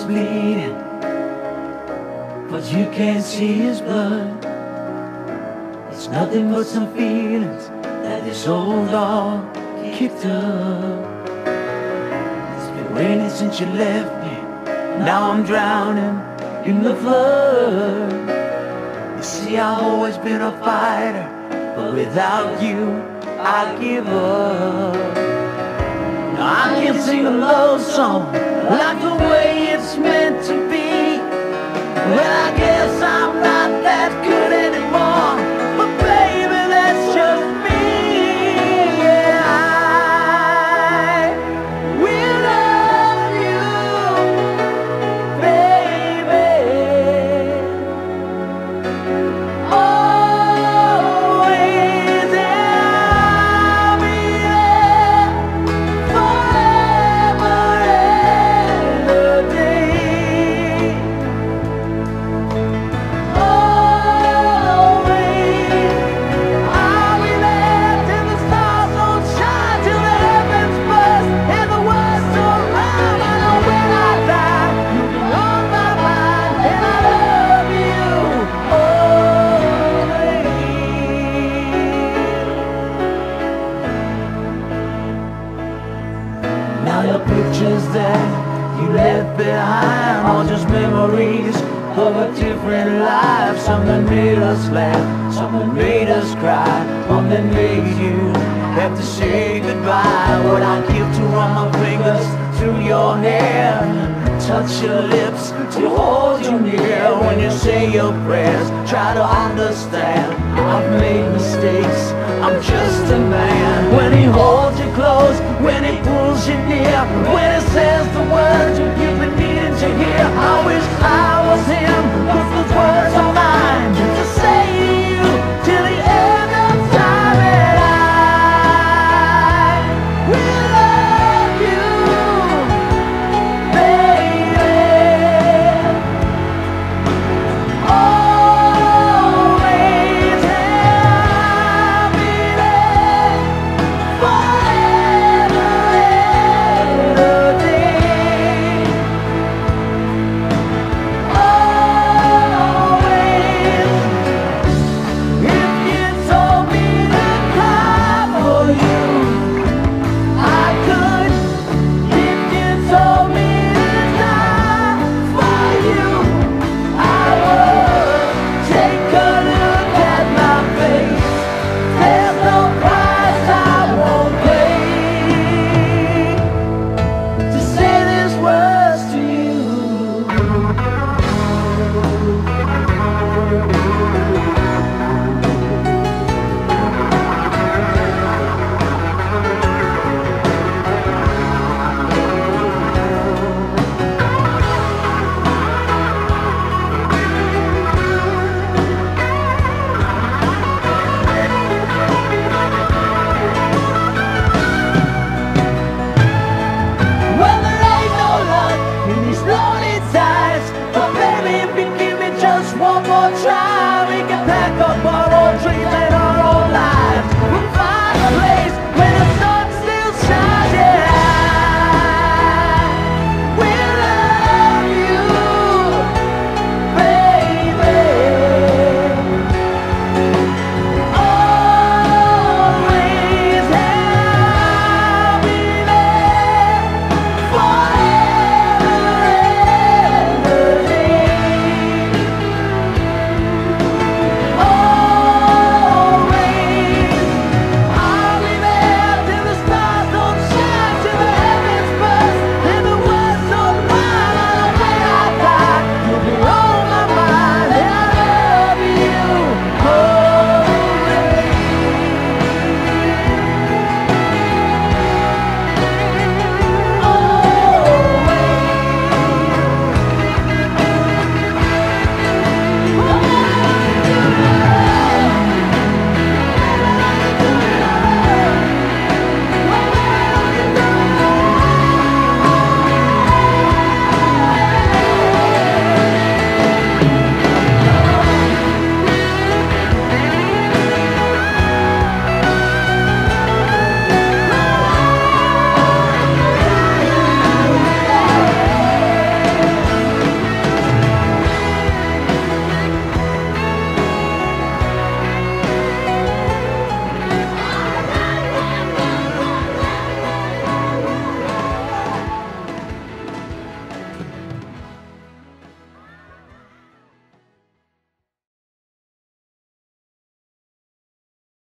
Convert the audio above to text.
bleeding, but you can't see his blood. It's nothing but some feelings that this old dog kicked up. It's been raining since you left me, now I'm drowning in the flood. You see, I've always been a fighter, but without you, I give up. Now I can't sing a love song like the way it's meant to be. Well, I guess I'm not that good anymore, but baby, that's just me. Yeah, I will love you, baby, always, and I'll be there forever and a day. Always, I'll be there till the stars don't shine, till the heavens burst and the world's so round. I know when I die, you'll be on my mind, and I love you always. Now your pictures that you left behind are just memories of a different life. Some that made us laugh, some that made us cry, one that made you have to say goodbye. What I give to run my fingers through your hair, touch your lips to hold you near. When you say your prayers, try to understand I've made mistakes, I'm just a man. When he holds you close, when he pulls you near, when he says the words you've been needing to hear, I wish I was him.